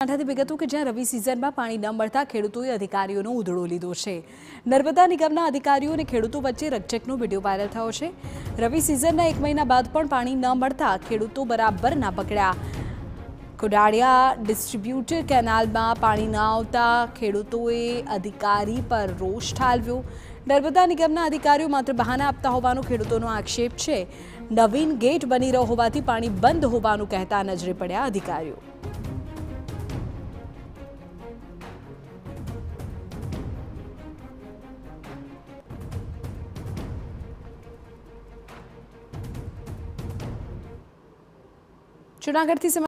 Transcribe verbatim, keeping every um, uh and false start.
આનાથી વિગતો કે જ્યાં રવિ સિઝનમાં પાણી ન મળતા ખેડૂતોએ અધિકારીઓનો ઉધડો લીધો છે। નર્મદા નિગમના અધિકારીઓ અને ખેડૂતો વચ્ચે રકઝકનો વિડીયો વાયરલ થયો છે। રવિ સિઝનના એક મહિના બાદ પણ પાણી ન મળતા ખેડૂતો બરાબર ના પકડ્યા। કુડાળિયા ડિસ્ટ્રીબ્યુટર કેનાલમાં પાણી ન આવતા ખેડૂતોએ અધિકારી પર રોષ ઠાલવ્યો। નર્મદા નિગમના અધિકારીઓ માત્ર બહાના આપતા હોવાનો ખેડૂતોનો આક્ષેપ છે। નવીન ગેટ બની રહ્યો હોવાથી પાણી બંધ હોવાનું કહેતા નજરે પડ્યા અધિકારીઓ। જૂનાગઢથી